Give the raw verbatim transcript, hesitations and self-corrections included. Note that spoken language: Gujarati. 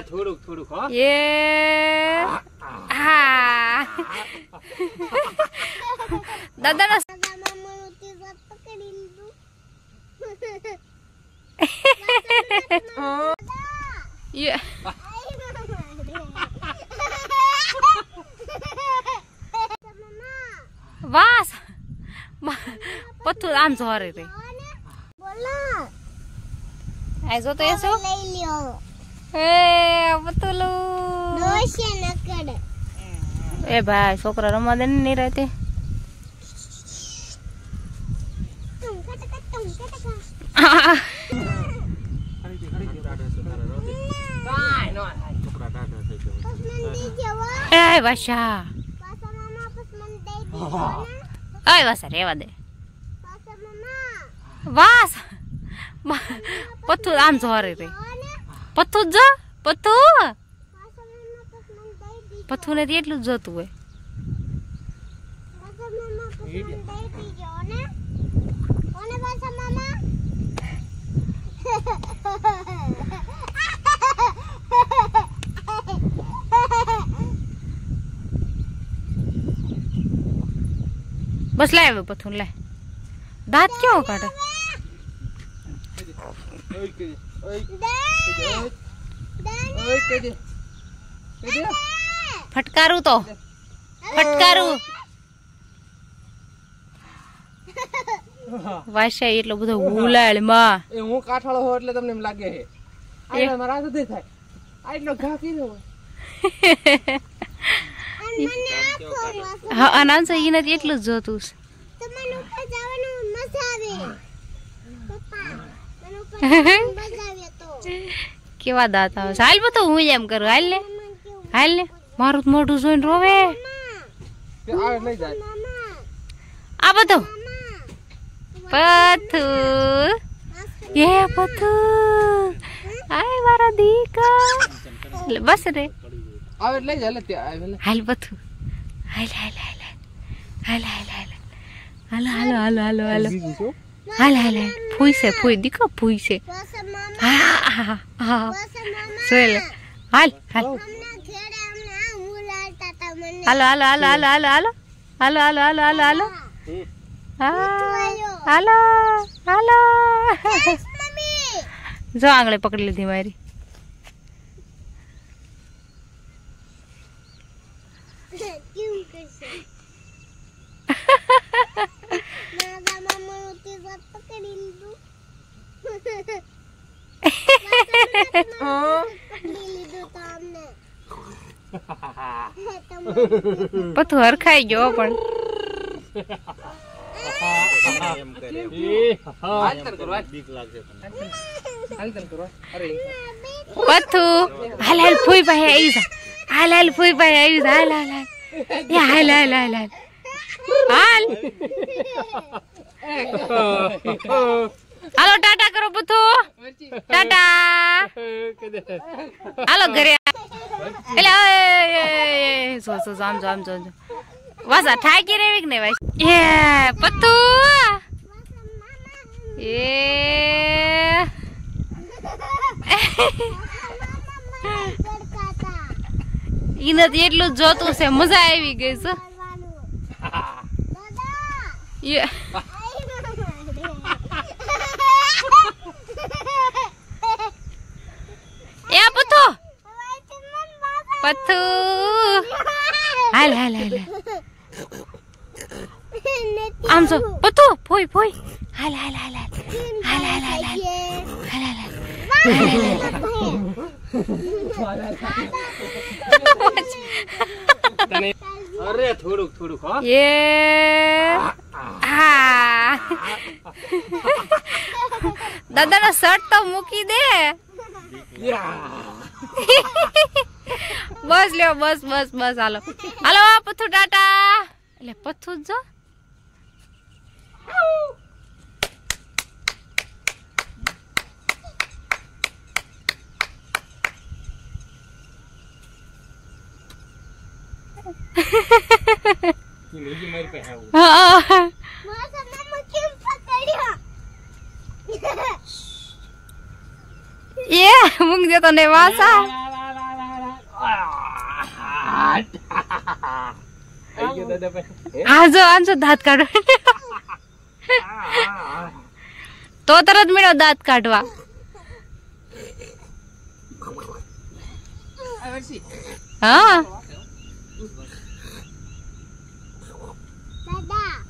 થોડુંક થોડુંક હો એ હા દાદાનો યે વાસ પથ્થુ આમ જોરે રે બોલા આ જો તો એસો લઈ લ્યો એ પતુલુ દોશે નકડ એ ભાઈ છોકરા રમવા દે ને રહેતે તું કટક તું કટક કાઈ નો છોકરા ટાટા થઈ ગયો એ વાશા પાસા મામા પસ મન દઈ દે ઓય વાસા રેવા દે પાસા મામા વાસ પથ્થુ આમ જોરે રે પથ્થુ જો પથ્થુ પથ્થુ ને એટલું જ જોતું હોય બસ લાય પથ્થુ લાય દાંત ક્યાં કાઢે ફટકારું તો ફટકારું વાશા એટલો બધો ઉલાળ માં એ હું કાઠાળો હો એટલે તમને એમ લાગે છે આ મારા સુધી થાય આટલો ઘા કીધો હા આનામ છે ઈને એટલું જ જોતું છે તમને ઉપર જવાનું મજા આવે પપ્પા મને ઉપર મજા આવે તો કેવા દાંત આવે હાલ બતો હું એમ કરું હાલ ને હાલ ને મારું મોઢું જોઈને રોવે આ લઈ જાય આ બધો પથ્થુ એ પથ્થુ આય મારા દીકા બસ રે આવે લઈ જા લે ત્યાં આવે હાલ પથ્થુ હાલ હાલ હાલ હાલ હાલ હાલ હાલો હાલો હાલો હાલો હાલો હાલ હાલ ફૂઈ છે ફૂઈ દીકો ફૂઈ છે હા હા હા સોલ હાલ હાલ હાલો હાલો હાલો હાલો હાલો હાલો હાલો હાલો હાલો હાલો હાલો હાલો હાલો જો આંગળે પકડી લીધી મારી પથ્થુ હરખાઈ ગયો પણ પથ્થુ હાલ હાલ ફૂઈ પાસે આવી જા હાલ હાલ ફૂઈ પાસે આવી જા હાલ હાલ હાલ એ હાલ હાલ હાલ હાલ હાલો ટાટા કરો પથ્થુ ટાટા હાલો ઘરે એટલે સો સો આમ જો આમ જો વાસા ઠાકી રેવી કે ને વાસ એ પથ્થુ એ ઈને એટલું જ જોતું છે મજા આવી ગઈ છે એ એ પથ્થુ પથ્થુ હાલ હાલ હાલ આમ જો પથ્થુ ફોઈ ફોઈ હાલ હાલ હાલ હાલ હાલ હાલ હાલ હાલ હાલ અરે થોડુંક થોડુંક હો એ હા દાદાનો શર્ટ તો મૂકી દે બસ લ્યો બસ બસ બસ હાલો હાલો પથ્થુ ટાટા એટલે પથ્થુ જો એ મૂકી દે તો ને વાસા આઈ ગયો દાદા ભાઈ. આજો આજો દાંત કાઢો તો તરત મેળો દાંત કાઢવા. આ વર્ષી. હા દાદા